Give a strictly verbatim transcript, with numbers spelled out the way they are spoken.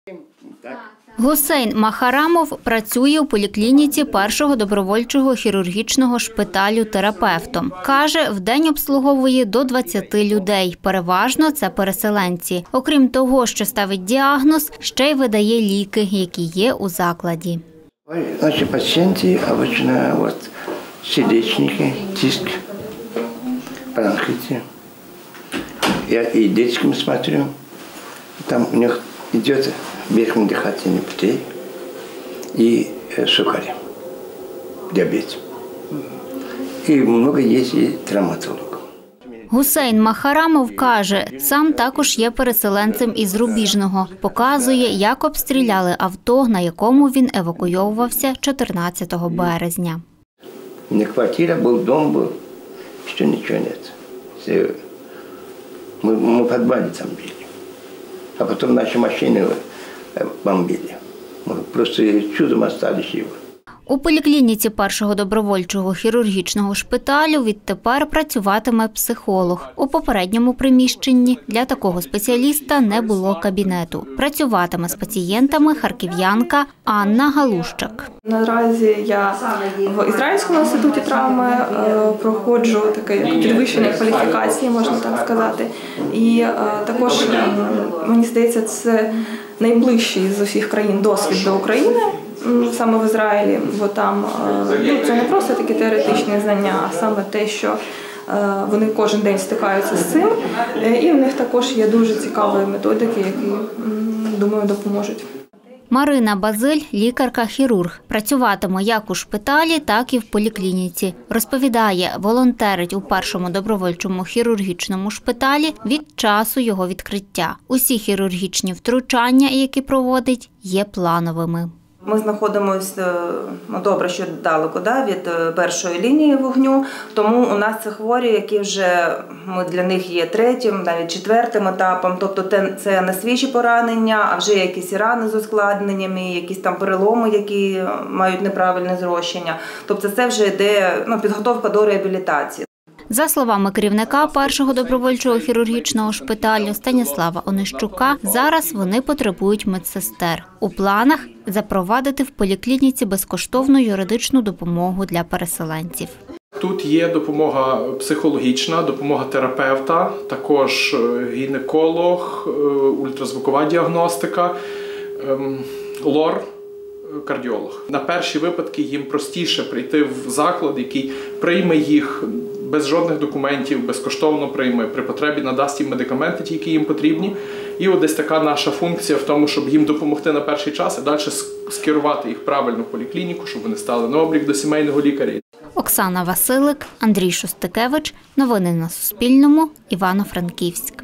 Гусейн Махарамов працює у поліклініці першого добровольчого хірургічного шпиталю терапевтом. Каже, вдень обслуговує до двадцяти людей. Переважно це переселенці. Окрім того, що ставить діагноз, ще й видає ліки, які є у закладі. Наші пацієнти обычно вот сердечники, тиск, бронхиты. Я и детским смотрю, там у них идет верхний дыхательный путей и сухарь, диабет. И много есть и травматолог. Гусейн Махарамов каже, сам також є переселенцем із Рубіжного. Показує, як обстріляли авто, на якому він евакуйовувався чотирнадцятого березня. У меня квартира был, дом был, что ничего нет. Мы, мы в подвале там били, а потом наши машины бомбили. Мы просто чудом остались живы. У поліклініці першого добровольчого хірургічного шпиталю відтепер працюватиме психолог. У попередньому приміщенні для такого спеціаліста не було кабінету. Працюватиме з пацієнтами харків'янка Анна Галущак. Наразі я в Ізраїльському інституті травми проходжу таке підвищення кваліфікації, можна так сказати. І також, мені здається, це найближчий з усіх країн досвід до України. Саме в Ізраїлі, бо там ну, це не просто такі теоретичні знання, а саме те, що вони кожен день стикаються з цим. І в них також є дуже цікаві методики, які, думаю, допоможуть. Марина Базиль – лікарка-хірург. Працюватиме як у шпиталі, так і в поліклініці. Розповідає, волонтерить у першому добровольчому хірургічному шпиталі від часу його відкриття. Усі хірургічні втручання, які проводить, є плановими. Ми знаходимося, ну, добре, що далеко да, від першої лінії вогню, тому у нас це хворі, які вже ми для них є третім, навіть четвертим етапом. Тобто це не свіжі поранення, а вже якісь рани з ускладненнями, якісь там переломи, які мають неправильне зрощення. Тобто це вже йде ну, підготовка до реабілітації. За словами керівника першого добровольчого хірургічного шпиталю Станіслава Онищука, зараз вони потребують медсестер. У планах – запровадити в поліклініці безкоштовну юридичну допомогу для переселенців. Тут є допомога психологічна, допомога терапевта, також гінеколог, ультразвукова діагностика, лор, кардіолог. На перші випадки їм простіше прийти в заклад, який прийме їх без жодних документів, безкоштовно прийме, при потребі надасть їм медикаменти, ті, які їм потрібні. І от десь така наша функція в тому, щоб їм допомогти на перший час і далі скерувати їх правильно в поліклініку, щоб вони стали на облік до сімейного лікаря. Оксана Василик, Андрій Шостикевич. Новини на Суспільному. Івано-Франківськ.